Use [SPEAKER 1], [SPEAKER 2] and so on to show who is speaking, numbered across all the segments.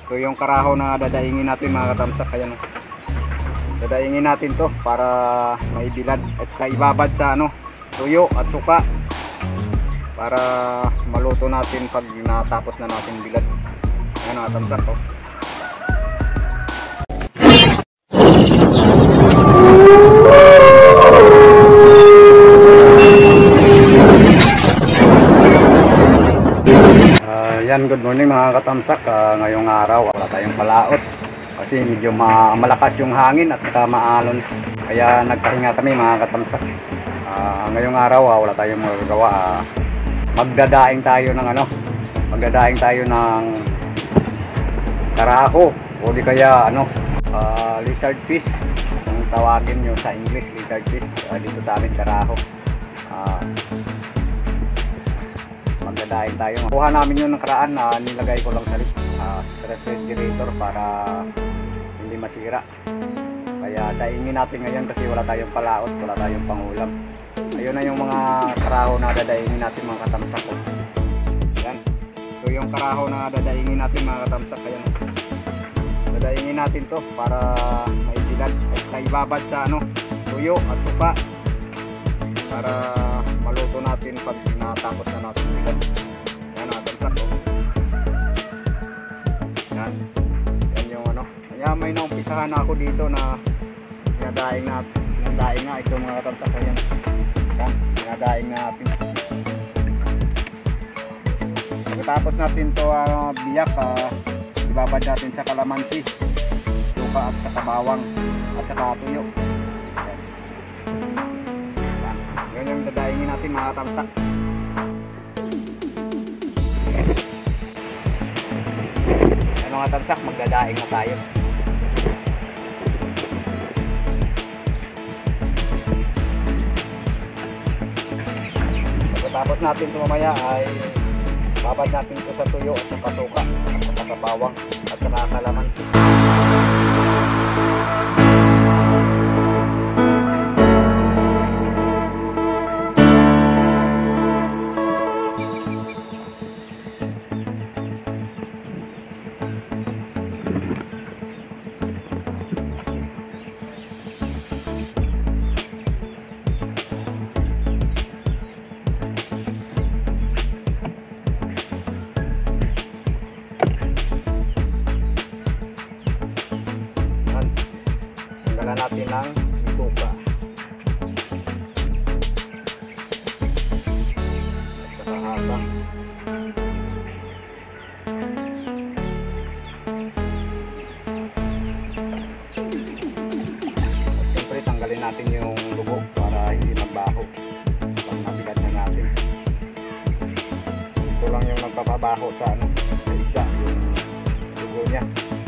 [SPEAKER 1] Ito yung karaho na dadaingin natin mga katamsak. Ayan, dadaingin natin to para maibilad at saka ibabad sa tuyo at suka para maluto natin pag natapos na natin bilad. Ayan mga katamsak to. Yan, good morning mga katamsak. Ngayong araw wala tayong palaot kasi medyo malakas yung hangin at saka maalon, kaya nagpahinga kami mga katamsak. Ngayong araw wala tayong magagawa. Magdadaing tayo ng magdadaing tayo ng karaho o di kaya lizard fish kung tawagin nyo sa English. Lizard fish, dito sa amin karaho. Magdadaing tayo. Kuha namin yung nakaraan na nilagay ko lang sa refrigerator para hindi masira. Kaya daingin natin ngayon kasi wala tayong palaot, wala tayong pangulam. Ayun na yung mga karaho na dadaingin natin mga katamsak ko. Yan. Ito yung karaho na dadaingin natin mga katamsak. Ayan. Dadaingin natin to para maibilad at naibabad sa tuyo at suka para maluto natin pag natapos na natin bilad. Yan natin plato. Yan. Yan yung kaya may naumpisahan ako dito na pinadaing natin. Pinadaing nga ito mga katamsak. Yan. Yan. Pinadaing natin. Pagkatapos natin to biyak, ibabad natin sa kalamansi, suka at saka bawang at saka tuyo. Yan yung dadaingin natin mga katamsak. Yan mga katamsak, magdadaing na tayo. Pagkatapos natin ito mamaya ay babad natin ito sa tuyo at sa suka at sa bawang at sa kalamansi. Tanggalan natin ng suka at saka haba. At siyempre tanggalin natin yung dugo para hindi magbaho pag nabigat na natin. Ito lang yung nagpapabaho sa isda, yung dugo niya.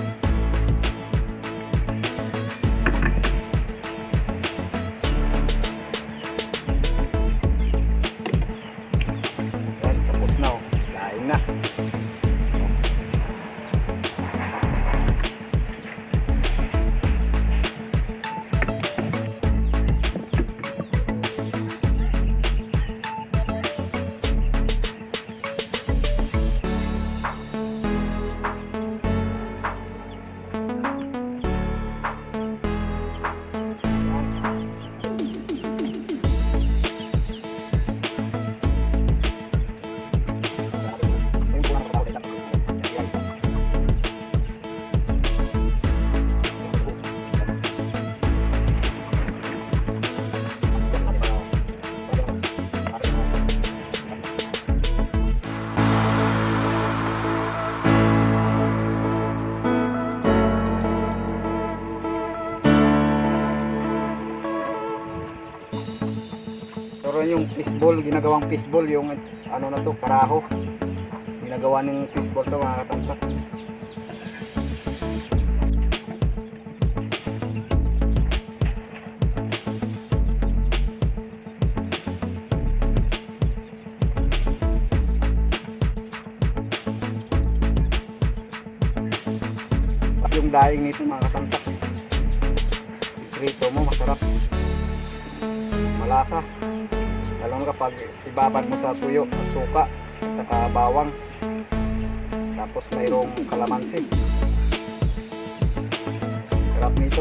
[SPEAKER 1] Pero yung fishball, ginagawang fishball yung na to, karaho. Ginagawa ng fishball to mga katamsak. Yung daing nito mga katamsak, prito mo masarap, malasa, lalo na kapag ibabad mo sa tuyo at suka at saka bawang, tapos mayroong kalamansi. dito.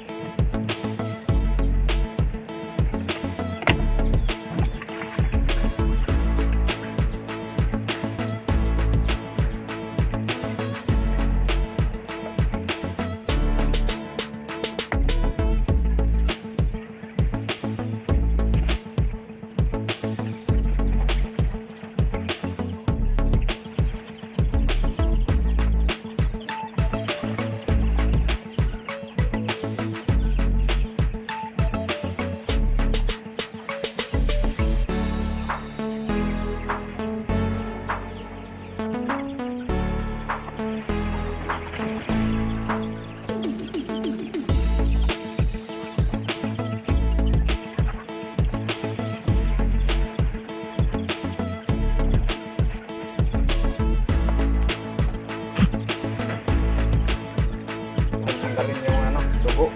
[SPEAKER 1] Tanggalin yung ano, dugo.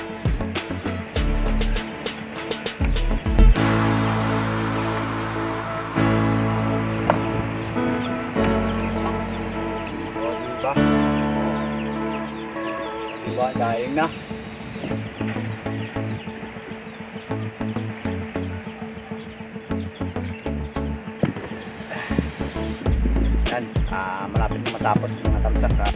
[SPEAKER 1] O, diba? Diba, daing na. Yan, malapit na matapos yung mga tamsak ha.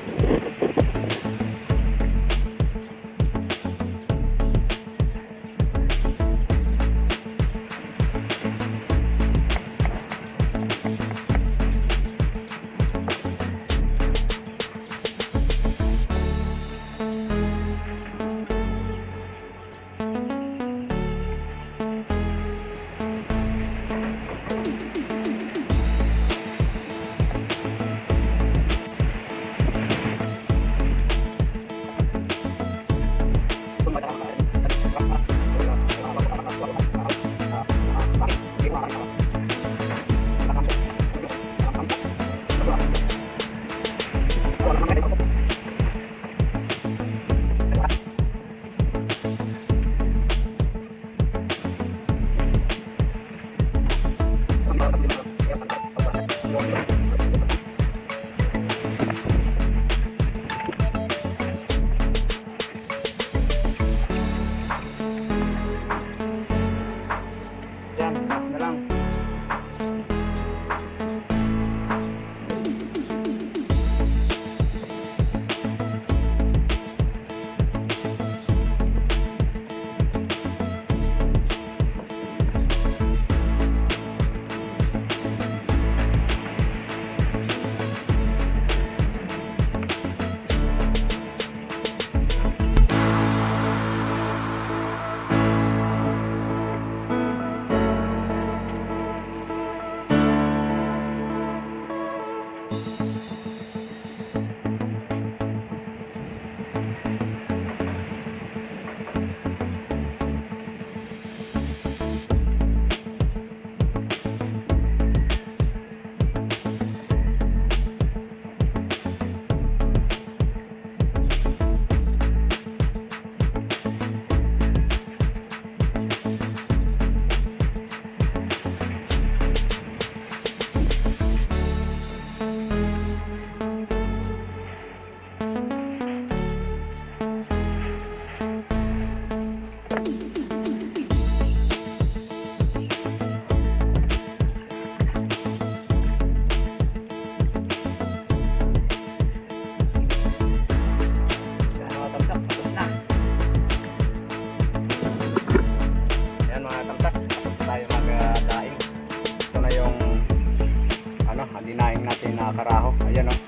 [SPEAKER 1] dinaing natin na karaho. Ayan o.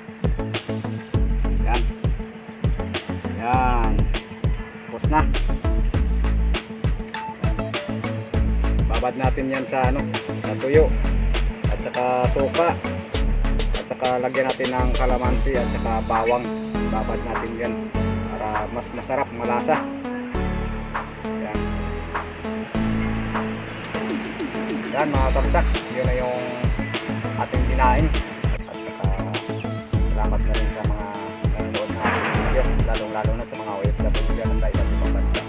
[SPEAKER 1] Yan. Yan. Tapos na. Babad natin yan sa ano, sa tuyo. At saka suka. At saka lagyan natin ng kalamansi at saka bawang. Babad natin yan para mas masarap, malasa. Yan. Yan mga kabsak. Yun na yung ating dinaing. At saka salamat na rin sa mga nanonood na ating video, lalong-lalo na sa mga OFW dyan at sa iba't ibang bansa.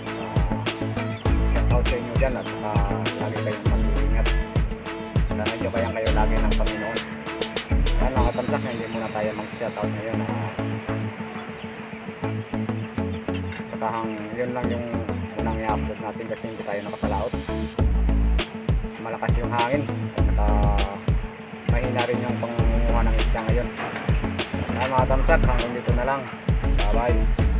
[SPEAKER 1] Shout out sa inyo dyan at lagi kayong mag-iingat. Sana nyo kayang kayo lagi ng Panginoon. Yan mga katamsak, hindi muna tayo mag-shout out ngayon. saka yun lang yung unang i-upload natin kasi hindi tayo nakapalaot. Malakas yung hangin at saka mahina rin yung pangunguha ng isda ngayon. Kaya mga tamsak, hanggang dito na lang. Bye bye.